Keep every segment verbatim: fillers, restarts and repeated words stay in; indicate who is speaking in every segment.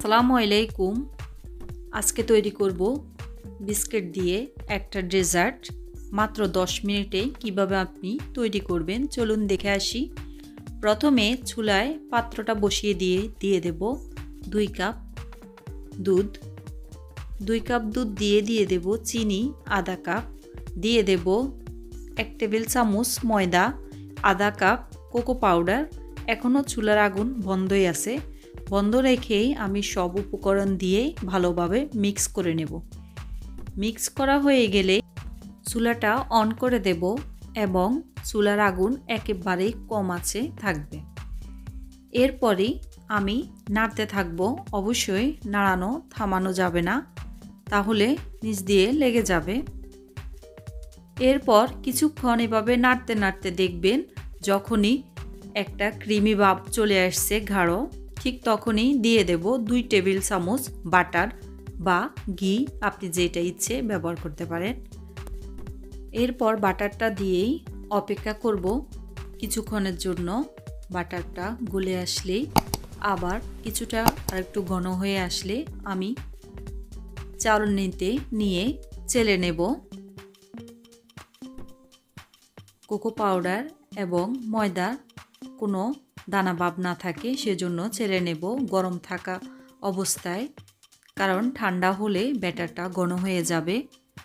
Speaker 1: আসসালামু আলাইকুম। আজকে তৈরি করব বিস্কিট দিয়ে একটা ডেজার্ট। মাত্র দশ মিনিটে কিভাবে আপনি তৈরি করবেন চলুন দেখে আসি। প্রথমে চুলায় পাত্রটা বসিয়ে দিয়ে দিয়ে দেব দুই কাপ দুধ। দুই কাপ দুধ দিয়ে দিয়ে দেব চিনি আধা কাপ, দিয়ে দেব এক টেবিল চামচ ময়দা, আধা কাপ কোকো পাউডার। এখনও চুলার আগুন বন্ধই আছে। বন্ধ রেখেই আমি সব উপকরণ দিয়ে ভালোভাবে মিক্স করে নেব। মিক্স করা হয়ে গেলে চুলাটা অন করে দেব এবং চুলার আগুন একেবারেই কম আঁচে থাকবে। এরপরই আমি নাড়তে থাকব। অবশ্যই নাড়ানো থামানো যাবে না, তাহলে নিচ দিয়ে লেগে যাবে। এরপর কিছুক্ষণ এভাবে নাড়তে নাড়তে দেখবেন যখনই একটা ক্রিমি ভাব চলে আসছে গাঢ়, ঠিক তখনই দিয়ে দেব দুই টেবিল চামচ বাটার বা ঘি, আপনি যেটা ইচ্ছে ব্যবহার করতে পারেন। এরপর বাটারটা দিয়েই অপেক্ষা করব কিছুক্ষণের জন্য। বাটারটা গলে আসলেই আবার কিছুটা আর একটু ঘন হয়ে আসলে আমি চালনিতে নিয়ে চেলে নেব। কোকো পাউডার এবং ময়দার কোনো দানা ভাব না থাকে সেজন্য চেলে নেব গরম থাকা অবস্থায়, কারণ ঠান্ডা হলে ব্যাটারটা ঘন হয়ে যাবে।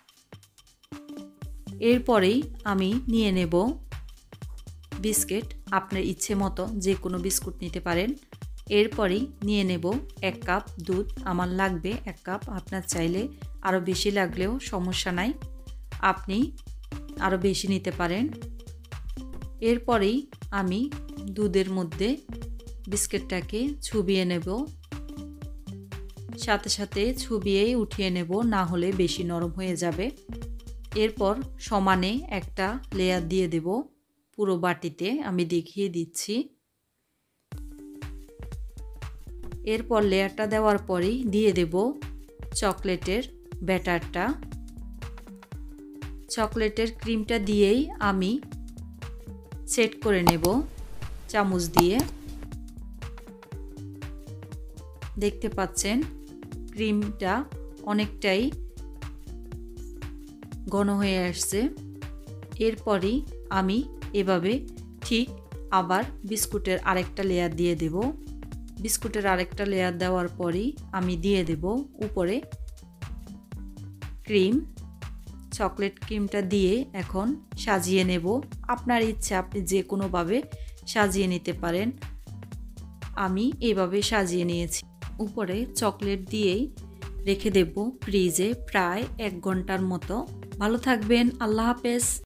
Speaker 1: এরপরেই আমি নিয়ে নেব বিস্কিট, আপনার ইচ্ছে মতো যে কোনো বিস্কুট নিতে পারেন। এরপরেই নিয়ে নেব এক কাপ দুধ, আমার লাগবে এক কাপ, আপনার চাইলে আরও বেশি লাগলেও সমস্যা নাই, আপনি আরও বেশি নিতে পারেন। এরপরেই আমি দুধের মধ্যে বিস্কিটটাকে চুবিয়ে নেব, সাথে সাথে চুবিয়েই উঠিয়ে নেব, না হলে বেশি নরম হয়ে যাবে। এরপর সমানে একটা লেয়ার দিয়ে দেব পুরো বাটিতে, আমি দেখিয়ে দিচ্ছি। এরপর লেয়ারটা দেওয়ার পরেই দিয়ে দেব চকলেটের ব্যাটারটা। চকলেটের ক্রিমটা দিয়েই আমি সেট করে নেব চামচ দিয়ে। দেখতে পাচ্ছেন ক্রিমটা অনেকটাই ঘন হয়ে আসছে। এরপরই আমি এভাবে ঠিক আবার বিস্কুটের আরেকটা লেয়ার দিয়ে দেব। বিস্কুটের আরেকটা লেয়ার দেওয়ার পরই আমি দিয়ে দেব উপরে ক্রিম। চকলেট ক্রিমটা দিয়ে এখন সাজিয়ে নেব। আপনার ইচ্ছা আপনি যে কোনোভাবে সাজিয়ে নিতে পারেন। আমি এভাবে সাজিয়ে নিয়েছি। উপরে চকলেট দিয়েই রেখে দেব ফ্রিজে প্রায় এক ঘন্টার মতো। ভালো থাকবেন, আল্লাহ হাফেজ।